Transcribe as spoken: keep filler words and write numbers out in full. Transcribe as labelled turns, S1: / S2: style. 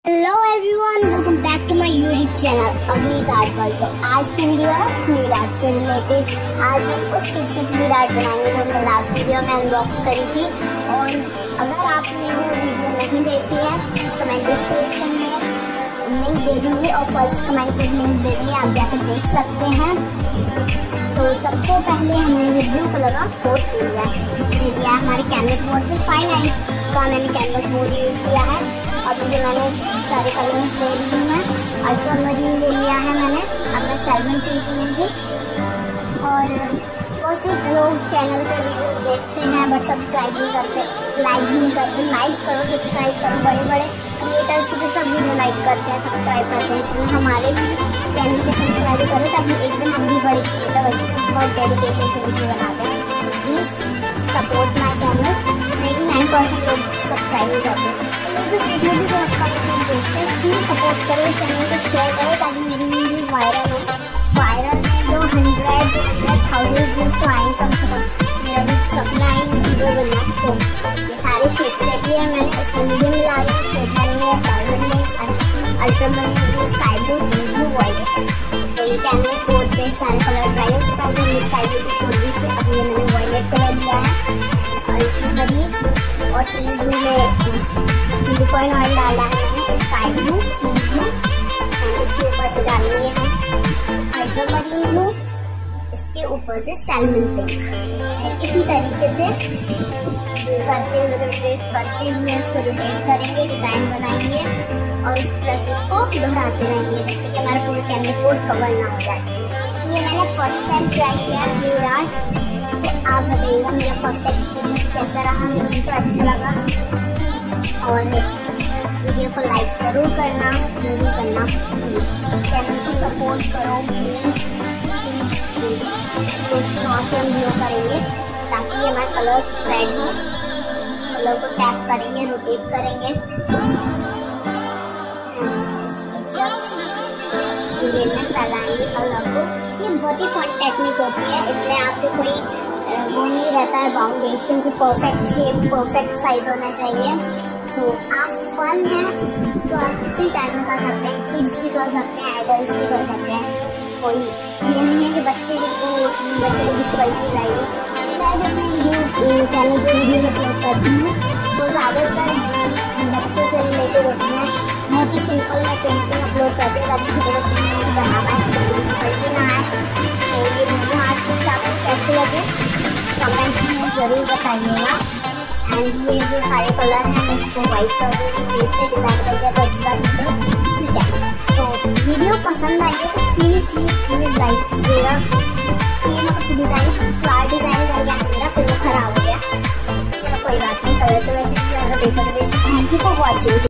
S1: Hello everyone, welcome back to my YouTube channel Avni's art world. तो आज की video है फ्लूइड आर्ट से रिलेटेड। आज हम उस किट से फ्लूइड आर्ट बनाएंगे जो हमने लास्ट वीडियो में अनबॉक्स करी थी। और अगर आपने वो वीडियो नहीं देखी है तो मैं डिस्क्रिप्शन में लिंक दे दूँगी और फर्स्ट कमेंट पर लिंक दे दूँगी, आप जाकर देख सकते हैं। तो सबसे पहले हमने ये ब्लू कलर का कोट लिया है, ये दिया है हमारे कैनवस बोर्ड पर। फाइन आर्ट का मैंने कैनवस बोर्ड यूज़ किया है। अब ये मैंने सारे कलर्स ले ली हूँ। मैं अल्ट्रा मरीन ले लिया है मैंने। अब मैं सैल्मन पिंक लूँगी। और बहुत से लोग चैनल पे वीडियोस देखते हैं बट सब्सक्राइब नहीं करते, लाइक भी नहीं करते। लाइक करो, सब्सक्राइब करो। बड़े बड़े क्रिएटर्स की तो सब वीडियो लाइक करते हैं, सब्सक्राइब करते हैं, इसलिए हमारे भी चैनल को सब्सक्राइब करो ताकि एक दिन हम भी बड़े क्रिएटर बन सकें। बहुत डेडिकेशन से वीडियो बनाते हैं, तो please support my channel. Ninety nine percent लोग सब्सक्राइब नहीं करते। जो वीडियो भी बहुत कम लोग देखते हैं, प्लीज़ सपोर्ट करो, चैनल को शेयर करो ताकि मेरी वीडियो वायरल हो। वायरल में जो हंड्रेड हंड्रेड थाउजेंड व्यूज तो आए कम से कम। मेरा भी सपना है वीडियो बनना। तो ये सारे शेड्स लेके है मैंने, इसमें मीडियम मिला रही हूँ। शेड डालेंगे salmon pink, ultramarine, sky blue, blue, violet. तो ये कैनवस बोर्ड पे सारे कलर ड्राई हो चुका है। जो मैं स्काई ब्लू की बोली थी, अब ये मैंने वायलेट कलर लिया है, अल्ट्रा मरीन और टी ब्लू में सिलिकॉन ऑयल डाला है मैंने, स्काई ब्लू, टी ब्लू। इसके ऊपर से डालेंगे हम अल्ट्रा मरीन ब्लू, इसके ऊपर से सैल्मन पिंक। इसी तरीके से करते हुए रोटेट करते हुए इसको रोटेट करेंगे, डिजाइन बनाएंगे और इस प्रोसेस को दोहराते रहेंगे जब तक हमारा पूरा कैनवस बोर्ड कवर ना हो जाए। ये मैंने फर्स्ट टाइम ट्राई किया फ्लूइड आर्ट। तो आप बताइएगा मेरा फर्स्ट एक्सपीरियंस कैसा रहा। मुझे तो अच्छा लगा। और वीडियो को लाइक ज़रूर करना, ज़रूर करना प्लीज़। चैनल को सपोर्ट करो प्लीज़, प्लीज़ प्लीज़। इसको स्क्रॉल से हम ग्लो करेंगे ताकि हमारा कलर स्प्रेड हो। कलर को टैप करेंगे, रोटेट करेंगे, जस्ट वे में फैलाएंगे कलर को। ये बहुत ही फन टेक्निक होती है। इसमें आपको कोई वो नहीं रहता है बाउंडेशन की परफेक्ट शेप, परफेक्ट साइज होना चाहिए। तो आप फन है तो आप फ्री टाइम में कर सकते हैं, किड्स भी कर सकते हैं, एडल्ट्स भी कर सकते हैं। कोई ये नहीं है कि बच्चे को बच्चे को डिफिकल्टीज आएगी। मैं जब मैं वीडियो चैनल पर वीडियोज अपलोड करती हूँ तो ज़्यादातर बच्चों से रिलेटेड होती हैं। बहुत ही सिंपल मैं पेंटिंग अपलोड करती हूँ ताकि छोटे बच्चे को बना पाए, डिफिकल्टी ना आए। तो ये वीडियो आज कुछ आपको कैसे लगे कमेंट में ज़रूर बताइएगा। एंड ये जो सारे कलर हैं मैं इसको वाइट कर दूँगी, फिर से डिज़ाइन करके तो अच्छी बात नहीं, ठीक है। तो वीडियो पसंद आई है तो प्लीज़ प्लीज़ प्लीज़ लाइक कीजिएगा। ये मैं कुछ डिज़ाइन फ्लावर डिज़ाइन कर गया था मेरा, फिर वो ख़राब हो गया। चलो कोई बात नहीं, कलर तो वैसे भी ज़्यादा बेहतर है। Thank you for watching.